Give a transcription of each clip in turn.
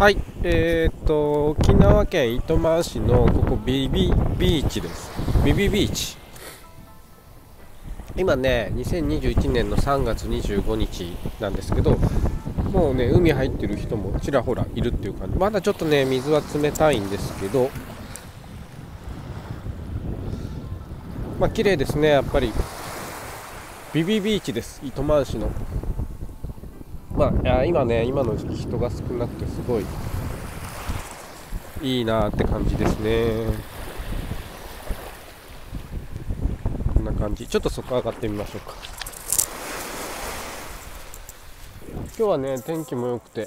はい、沖縄県糸満市のここビビビーチです。ビビビーチ。今ね、2021年の3月25日なんですけど、もうね、海入ってる人もちらほらいるっていう感じ。まだちょっとね、水は冷たいんですけど、まあ綺麗ですね、やっぱり。ビビビーチです、糸満市の。まあ、今ね、今の時期人が少なくてすごいいいなって感じですね。こんな感じ。ちょっとそこ上がってみましょうか。今日はね、天気も良くて、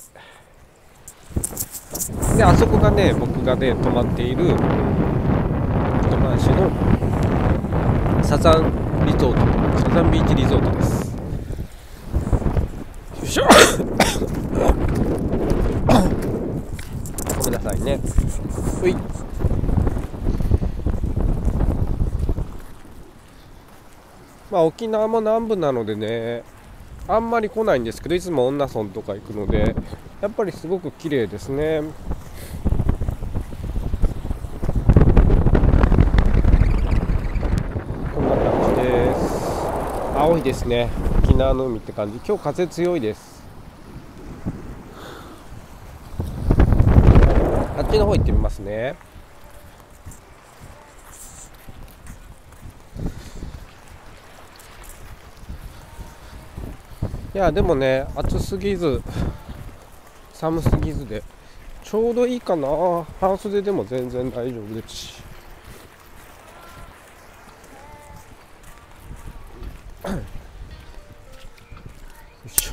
であそこがね、僕がね泊まっている糸満市のサザンリゾート、サザンビーチリゾートです。よいしょごめんなさいね。うい。まあ沖縄も南部なのでね、あんまり来ないんですけど、いつも恩納村とか行くので、やっぱりすごく綺麗ですね。こんな感じです。青いですね、沖縄の海って感じ。今日風強いです。あっちの方行ってみますね。いやでもね、暑すぎず寒すぎずでちょうどいいかな。半袖でも全然大丈夫ですし。よいしょ。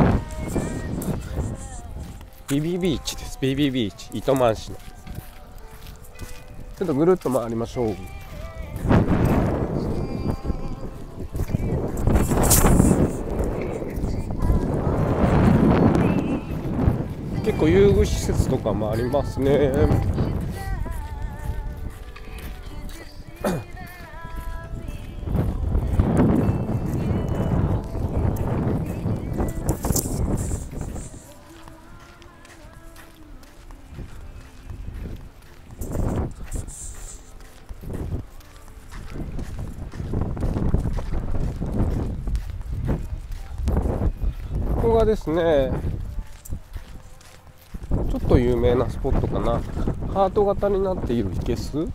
ビビビーチです。ビビビーチ、糸満市の。ちょっとぐるっと回りましょう。結構遊具施設とかもありますね。ここがですね、ちょっと有名なスポットかな。ハート型になっている生けす、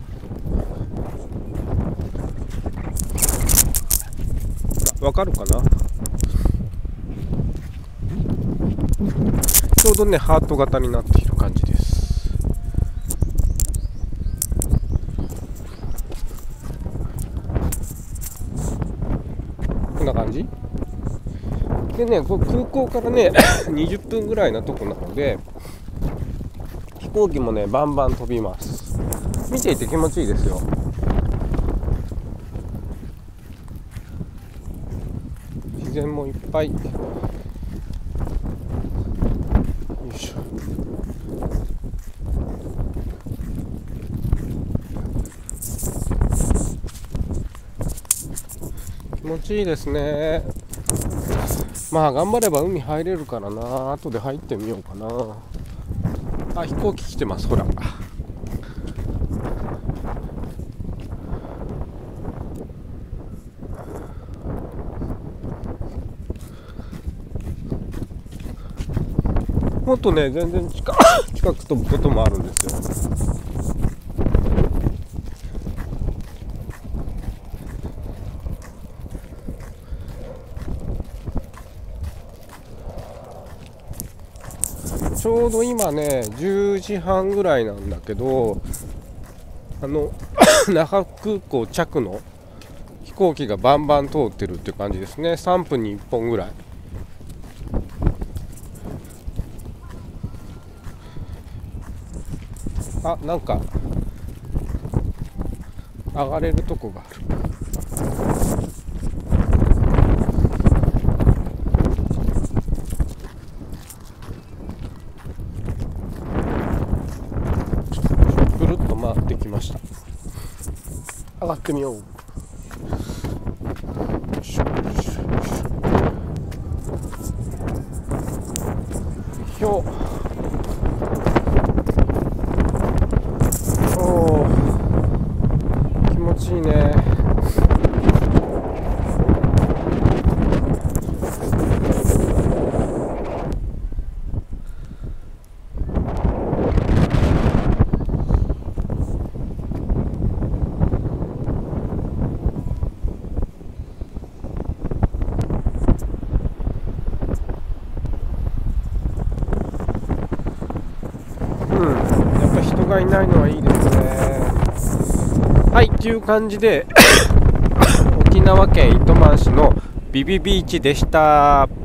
わかるかな。ちょうどね、ハート型になっている感じです。こんな感じでね、これ空港からね20分ぐらいなとこなので、飛行機もねバンバン飛びます。見ていて気持ちいいですよ。自然もいっぱい。よいしょ。気持ちいいですね。まあ頑張れば海入れるからな。後で入ってみようかな。あ、飛行機来てます。ほら。もっとね、全然近く飛ぶこともあるんですよ。ちょうど今ね10時半ぐらいなんだけど、那覇空港着の飛行機がバンバン通ってるって感じですね。3分に1本ぐらい。あ、なんか上がれるとこがある。ぐるっと回ってきました。上がってみよう。よいしょよいしょよいしょ。 がいないのはいいですね。はい、という感じで沖縄県糸満市のビビビーチでした。